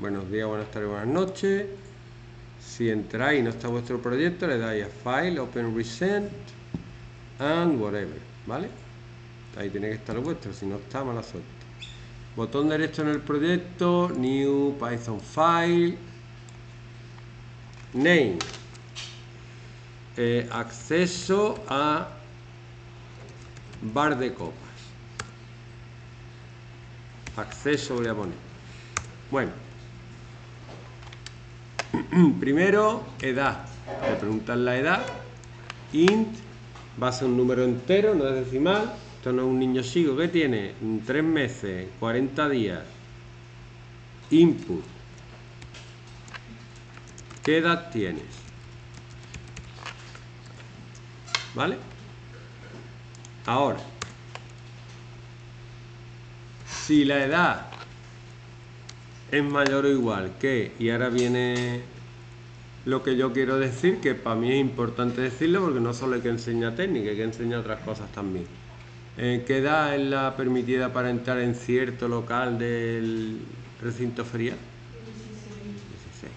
buenos días, buenas tardes, buenas noches. Si entráis y no está vuestro proyecto, le dais a File, Open Recent and whatever, ¿vale? Ahí tiene que estar el vuestro, si no está, mala suerte. Botón derecho en el proyecto, New Python File, Name, acceso a bar de copas. Acceso voy a poner. Bueno, primero, edad. Le preguntan la edad. Int, va a ser un número entero, no es decimal. Esto no es un niño chico que tiene 3 meses, 40 días. Input. ¿Qué edad tienes? ¿Vale? Ahora, si la edad es mayor o igual que, y ahora viene lo que yo quiero decir, que para mí es importante decirlo porque no solo hay que enseñar técnica, hay que enseñar otras cosas también. ¿Qué edad es la permitida para entrar en cierto local del recinto ferial? 16.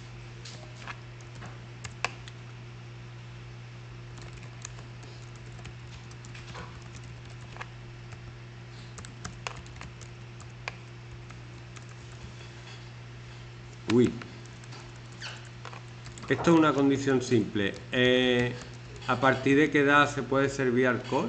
Uy. Esto es una condición simple. ¿A partir de qué edad se puede servir alcohol?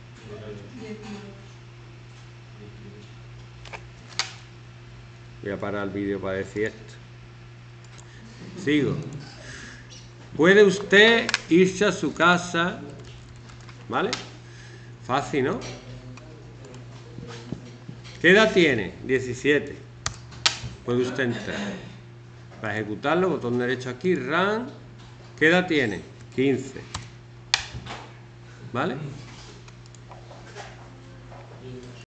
Voy a parar el vídeo para decir esto. Sigo. Puede usted irse a su casa, ¿vale? Fácil, ¿no? ¿Qué edad tiene? 17. Puede usted entrar. Para ejecutarlo, botón derecho aquí, Run. ¿Qué edad tiene? 15. ¿Vale?